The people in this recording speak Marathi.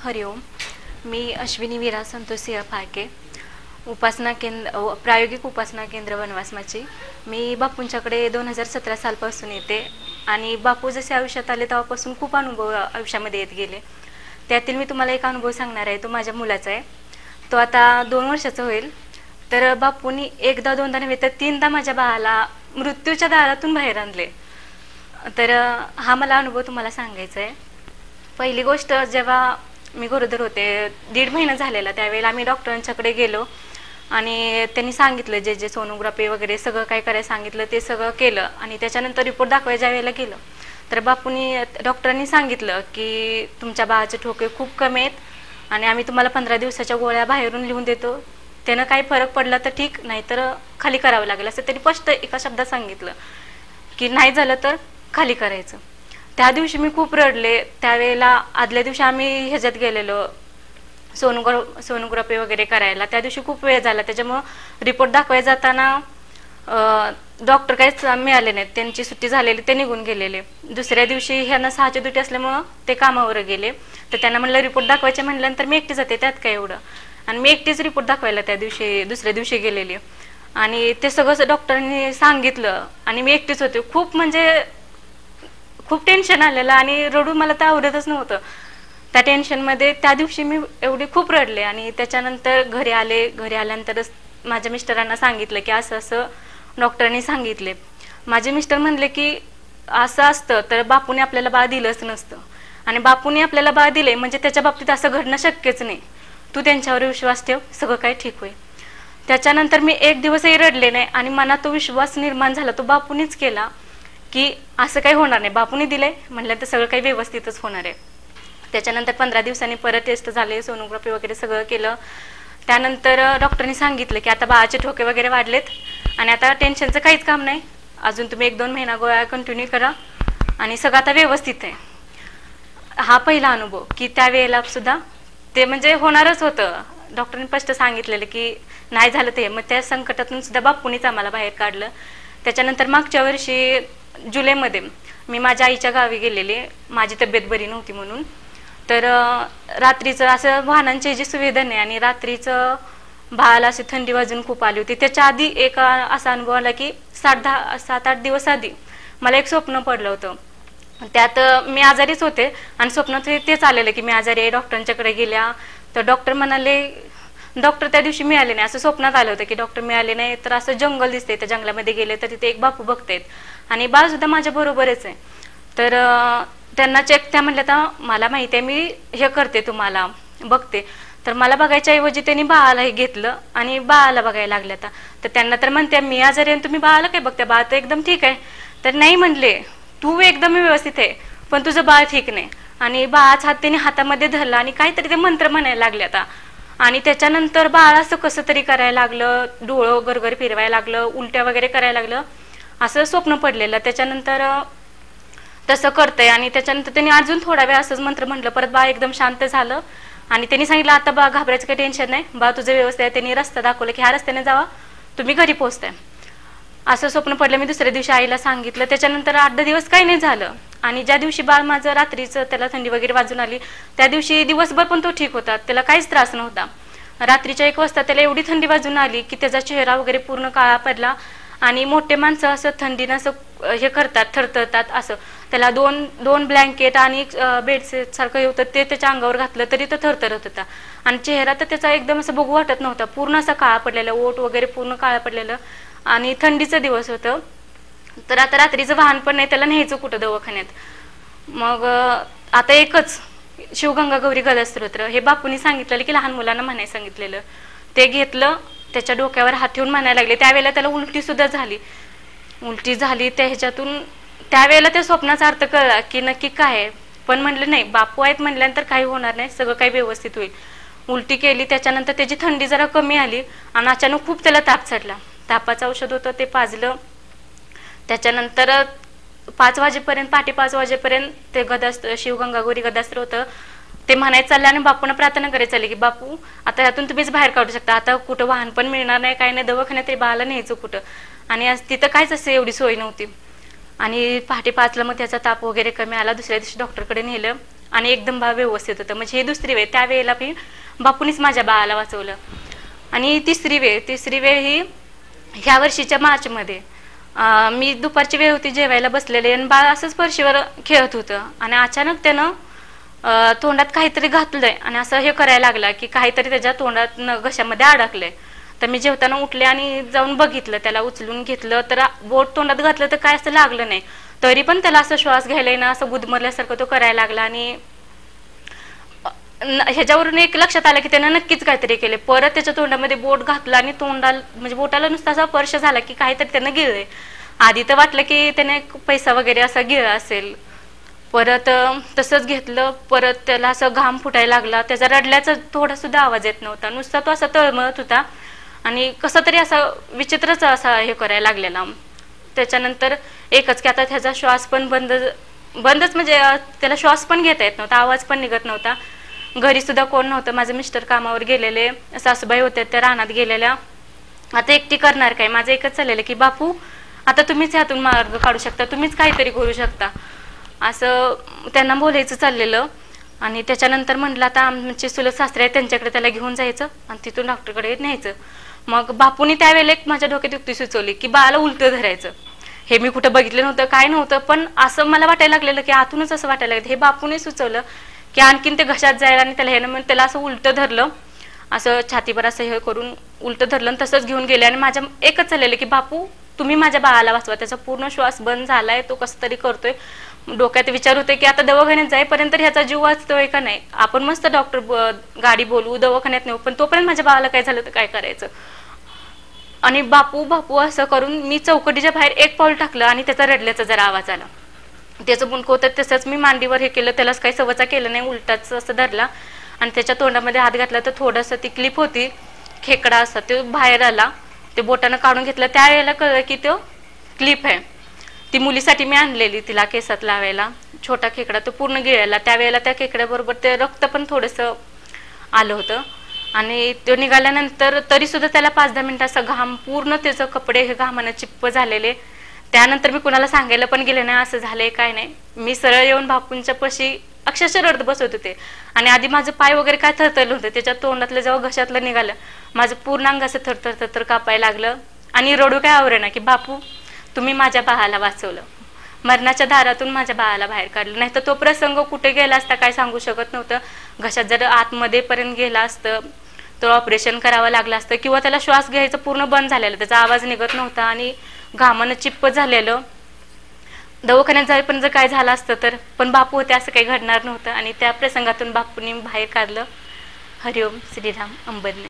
हरिओम. मी अश्विनी वीरा संतोष सिंह फाळके, उपासना केंद्र प्रायोगिक उपासना केंद्र वनवासमाची. मी बापूंच्याकडे 2017 सालपासून येते आणि बापू जसे आयुष्यात आले तेव्हापासून खूप अनुभव आयुष्यामध्ये येत गेले. त्यातील मी तुम्हाला एक अनुभव सांगणार आहे. तो माझ्या मुलाचा आहे. तो आता 2 वर्षाचा होईल. तर बापूंनी एकदा दोनदा नव्हे तर 3दा माझ्या बाळाला मृत्यूच्या दारातून बाहेर आणले. तर हा मला अनुभव तुम्हाला सांगायचा आहे. पहिली गोष्ट, जेव्हा मी गरोदर होते, 1.5 महिना झालेला, त्यावेळेला आम्ही डॉक्टरांच्याकडे गेलो आणि त्यांनी सांगितलं जे सोनोग्राफी वगैरे सगळं काय करायला सांगितलं ते सगळं केलं. आणि त्याच्यानंतर रिपोर्ट दाखवायला ज्या वेळेला गेलो तर डॉक्टरांनी सांगितलं की तुमच्या बाळाचे ठोके खूप कमी आहेत आणि आम्ही तुम्हाला 15 दिवसाच्या गोळ्या बाहेरून लिहून देतो, त्यानं काही फरक पडला तर ठीक, नाहीतर खाली करावं लागेल, असं त्यांनी स्पष्ट एका शब्दात सांगितलं की नाही झालं तर खाली करायचं. त्या दिवशी मी खूप रडले. त्यावेळेला आदल्या दिवशी आम्ही ह्याच्यात गेलेलो सोनोग्राफी वगैरे करायला. त्या दिवशी खूप वेळ झाला, त्याच्यामुळं रिपोर्ट दाखवायला जाताना डॉक्टर काहीच मिळाले नाहीत. त्यांची सुट्टी झालेली, ते निघून गेलेले. दुसऱ्या दिवशी ह्यांना 6ची ड्युटी असल्यामुळं ते कामावर गेले. तर त्यांना म्हणलं रिपोर्ट दाखवायचे, म्हटल्यानंतर मी एकटी जाते, त्यात काय एवढं. आणि मी एकटीच रिपोर्ट दाखवायला त्या दिवशी दुसऱ्या दिवशी गेलेली आणि ते सगळं डॉक्टरांनी सांगितलं आणि मी एकटीच होते. खूप टेन्शन आलेलं आणि रडू मला तर आवडतच नव्हतं. त्या टेन्शनमध्ये त्या दिवशी मी एवढी खूप रडले. आणि त्याच्यानंतर घरी आल्यानंतरच माझ्या मिस्टरांना सांगितलं की असं असं डॉक्टरांनी सांगितले. माझे मिस्टर म्हणले की असं असतं तर बापूने आपल्याला बाळ दिलंच नसतं आणि बापूने आपल्याला बाळ दिले म्हणजे त्याच्या बाबतीत असं घडणं शक्यच नाही. तू त्यांच्यावर विश्वास ठेव, सगळं काही ठीक होईल. त्याच्यानंतर मी एक दिवसही रडले नाही आणि मनात तो विश्वास निर्माण झाला, तो बापूनीच केला की असं काही होणार नाही, बापूने दिलंय म्हणलं तर सगळं काही व्यवस्थितच होणार आहे. त्याच्यानंतर 15 दिवसांनी परत टेस्ट झाले, सोनोग्राफी वगैरे सगळं केलं. त्यानंतर डॉक्टरांनी सांगितलं की आता बाळाचे ठोके वगैरे वाढलेत आणि आता टेन्शनचं काहीच काम नाही, अजून तुम्ही 1-2 महिना गोळ्या कंटिन्यू करा आणि सगळं आता व्यवस्थित आहे. हा पहिला अनुभव की त्यावेळेला सुद्धा ते म्हणजे होणारच होतं. डॉक्टरांनी स्पष्ट सांगितलेलं की नाही झालं ते, मग त्या संकटातून सुद्धा बापूनीच आम्हाला बाहेर काढलं. त्याच्यानंतर मागच्या वर्षी जुलैमध्ये मी माझ्या आईच्या गावी गेलेले, माझी तब्येत बरी नव्हती म्हणून. तर रात्रीचं असं वाहनांची जी सुविधा नाही आणि रात्रीचं बाळाला अशी थंडी वाजून खूप आली होती. त्याच्या आधी एक असा अनुभव आला की 7-8 दिवस आधी मला एक स्वप्न पडलं होतं. त्यात मी आजारीच होते आणि स्वप्नात तेच आलेलं की मी आजारी आहे. डॉक्टरांच्याकडे गेल्या तर डॉक्टर म्हणाले, डॉक्टर त्या दिवशी मिळाले नाही. असं स्वप्नात आलं होतं की डॉक्टर मिळाले नाही. तर असं जंगल दिसते, त्या जंगलामध्ये गेले तर तिथे एक बापू बघतायत आणि बाळ सुद्धा माझ्या बरोबरच आहे. तर त्यांना त्या म्हणल्या तर मला माहिती आहे, मी हे करते तुम्हाला बघते. तर मला बघायच्या ऐवजी त्यांनी बाळालाही घेतलं आणि बाळाला बघायला लागल्या. तर त्यांना तर म्हणते मी आजारी आहे, तुम्ही बाळाला काय बघता, बाळ तर एकदम ठीक आहे. तर नाही म्हणले, तू एकदम व्यवस्थित आहे पण तुझं बाळ ठीक नाही. आणि बाळाचा हात त्यांनी हातामध्ये धरला आणि काहीतरी ते मंत्र म्हणायला लागले आता. आणि त्याच्यानंतर बाळ असं कसं तरी करायला लागलं, डोळं गरगर फिरवायला लागलं, उलट्या वगैरे करायला लागलं, असं स्वप्न पडलेलं. त्याच्यानंतर तसं करतंय आणि त्याच्यानंतर त्यांनी अजून थोडा वेळ असंच मंत्र म्हटलं, परत बाळ एकदम शांत झालं आणि त्यांनी सांगितलं आता बाळ घाबरायचं काही टेन्शन नाही, बाळ तुझं व्यवस्थित आहे. त्यांनी रस्ता दाखवला की ह्या रस्त्याने जावा, तुम्ही घरी पोहोचताय. असं स्वप्न पडलं. मी दुसऱ्या दिवशी आईला सांगितलं. त्याच्यानंतर 8-10 दिवस काही नाही झालं आणि ज्या दिवशी बाळ माझं रात्रीचं त्याला थंडी वगैरे वाजून आली त्या दिवशी दिवसभर पण तो ठीक होता, त्याला काहीच त्रास नव्हता. रात्रीच्या 1 वाजता त्याला एवढी थंडी वाजून आली की त्याचा चेहरा वगैरे पूर्ण काळा पडला आणि मोठे माणसं असं थंडीनं असं हे करतात, थरथरतात. असं त्याला दोन ब्लँकेट आणि बेडशीट सारखं होतं ते त्याच्या अंगावर घातलं तरी तो थरथरत होता आणि चेहरा तर त्याचा एकदम असं बघू वाटत नव्हता, पूर्ण असा काळा पडलेला, ओठ वगैरे पूर्ण काळा पडलेलं आणि थंडीचं दिवस होतं. तर आता रात्रीचं वाहन पण नाही, त्याला न्यायचं कुठं दवाखान्यात. मग आता एकच शिवगंगा गौरी गदा स्तोत्र हे बापूंनी सांगितलेलं की लहान मुलांना म्हणायला सांगितलेलं, ते घेतलं, त्याच्या डोक्यावर हात ठेवून म्हणायला लागले. त्यावेळेला त्याला उलटी सुद्धा झाली. त्या ह्याच्यातून त्यावेळेला त्या स्वप्नाचा अर्थ कळला की नक्की काय आहे. पण म्हणलं नाही, बापू आहेत म्हणल्यानंतर काही होणार नाही, सगळं काही व्यवस्थित होईल. उलटी केली, त्याच्यानंतर त्याची थंडी जरा कमी आली आणि अचानक खूप त्याला ताप चढला. तापाचं औषध होतं ते पाजलं. त्याच्यानंतर 5 वाजेपर्यंत, पहाटे 5 वाजेपर्यंत ते शिवगंगा गौरी गदास्त्र होतं ते म्हणायचं चाललं आणि बापूंना प्रार्थना करायला चालली की बापू आता यातून तुम्हीच बाहेर काढू शकता, आता कुठं वाहन पण मिळणार नाही, काय नाही, दवाखान्यात तरी बाळाला न्यायचं कुठं. आणि आज तिथं काहीच असं एवढी सोय नव्हती. आणि पहाटे 5ला मग त्याचा ताप वगैरे कमी आला. दुसऱ्या दिवशी डॉक्टरकडे नेलं आणि एकदम बाळ व्यवस्थित होतं. म्हणजे ही दुसरी वेळ, त्यावेळेला मी बापूनीच माझ्या बाळाला वाचवलं. आणि तिसरी वेळ ही ह्या वर्षीच्या मार्चमध्ये मी दुपारची वेळ होती, जेवायला बसलेले आणि बाळ असंच फरशीवर खेळत होतं आणि अचानक त्यानं तोंडात काहीतरी घातलंय आणि असं हे करायला लागला की काहीतरी त्याच्या तोंडात घशामध्ये अडकलंय. तर मी जेवताना उठले आणि जाऊन बघितलं, त्याला उचलून घेतलं तर बोट तोंडात घातलं तर काय असं लागलं नाही. तरी पण त्याला असं श्वास घ्यायला ना असं गुदमरल्यासारखं तो करायला लागला. आणि ह्याच्यावरून एक लक्षात आलं की त्यानं नक्कीच काहीतरी केले. परत त्याच्या तोंडामध्ये बोट घातलं आणि तोंडाला म्हणजे बोटाला नुसता असा स्पर्श झाला की काहीतरी त्यानं गिळलंय. आधी तर वाटलं की त्याने पैसा वगैरे असा गिळला असेल. परत तसंच घेतलं, परत त्याला असं घाम फुटायला लागला. त्याचा रडल्याचा थोडा सुद्धा आवाज येत नव्हता, नुसता तो असा तळमळत होता आणि कसं तरी असं विचित्रच असा हे करायला लागलेला. त्याच्यानंतर एकच की आता त्याचा श्वास पण बंदच म्हणजे त्याला श्वास पण घेता येत नव्हता, आवाज पण निघत नव्हता. घरी सुद्धा कोण नव्हतं, माझे मिस्टर कामावर गेलेले, सासूबाई होत्या त्या रानात गेलेल्या. आता एकटी करणार काय? माझं एकच चाललेलं की बापू आता तुम्हीच ह्यातून मार्ग काढू शकता, तुम्हीच काहीतरी करू शकता, असं त्यांना बोलायचं चाललेलं. आणि त्याच्यानंतर म्हटलं आता आमचे चुलत सासरे आहेत, त्यांच्याकडे त्याला घेऊन जायचं आणि तिथून डॉक्टरकडे न्यायचं. मग बापूनी त्यावेळेला एक माझ्या डोक्यात युक्ती सुचवली की बाळाला उलटं धरायचं. हे मी कुठं बघितलं नव्हतं, काय नव्हतं, पण असं मला वाटायला लागलेलं की आतूनच असं वाटायला लागलं. हे बापूने सुचवलं की आणखीन ते घशात जायला आणि त्याला ह्यानं त्याला असं उलटं धरलं, असं छातीवर असं हे करून उलटं धरलं आणि तसंच घेऊन गेले. आणि माझ्या एकच चाललेलं की बापू तुम्ही माझ्या बाळाला वाचवा, त्याचा पूर्ण श्वास बंद झालाय, तो कसं तरी करतोय. डोक्यात विचार होते की आता दवाखान्यात जाईपर्यंत ह्याचा जीव वाचतोय का नाही, आपण मस्त डॉक्टर गाडी बोलवू, दवाखान्यात नेऊ, पण तोपर्यंत माझ्या बाळाला काय झालं तर काय करायचं. आणि बापू बापू असं करून मी चौकटीच्या बाहेर एक पाऊल टाकलं आणि त्याचा रडल्याचा जरा आवाज आला. त्याचं मुंडकं होतं तसंच मी मांडीवर हे केलं, त्यालाच काही सवचा केलं नाही, उलटाच असं धरला आणि त्याच्या तोंडामध्ये हात घातला तर थोडंसं ती क्लिप होती, खेकडा असा तो बाहेर आला, ते बोटानं काढून घेतलं. त्यावेळेला कळलं की तो क्लिप आहे, ती मुलीसाठी मी आणलेली तिला केसात लावायला, छोटा खेकडा, तो पूर्ण गिळायला. त्यावेळेला त्या खेकड्याबरोबर ते रक्त पण थोडंसं आलं होतं. आणि तो निघाल्यानंतर तरी सुद्धा त्याला 5-10 मिनिटं असं घाम, पूर्ण त्याचं कपडे हे घामानं चिप्प झालेले. त्यानंतर मी कुणाला सांगायला पण गेले नाही असं झालंय काय नाही. मी सरळ येऊन बापूंच्या पाशी अक्षरशः रडत बसत होते. आणि आधी माझं पाय वगैरे काय थरथरलं होतं, त्याच्या तोंडातलं जेव्हा घशातलं निघालं माझं पूर्ण अंग असं थरथर कापायला लागलं. आणि रडू काय आवरेना की बापू तुम्ही माझ्या बाळाला वाचवलं, मरणाच्या दारातून माझ्या बाळाला बाहेर काढलं, नाही तर तो प्रसंग कुठे गेला असता काय सांगू शकत नव्हतं. घशात जर आतमध्ये पर्यंत गेला असतं तर ऑपरेशन करावं लागलं असतं, किंवा त्याला श्वास घ्यायचं पूर्ण बंद झालेलं, त्याचा आवाज निघत नव्हता आणि घामानं चिप्प झालेलं. दवाखान्यात जाईपर्यंत जर काय झालं असतं तर, पण बापू होते असं काही घडणार नव्हतं. आणि त्या प्रसंगातून बापूंनी बाहेर काढलं. हरिओम श्रीराम अंबरने.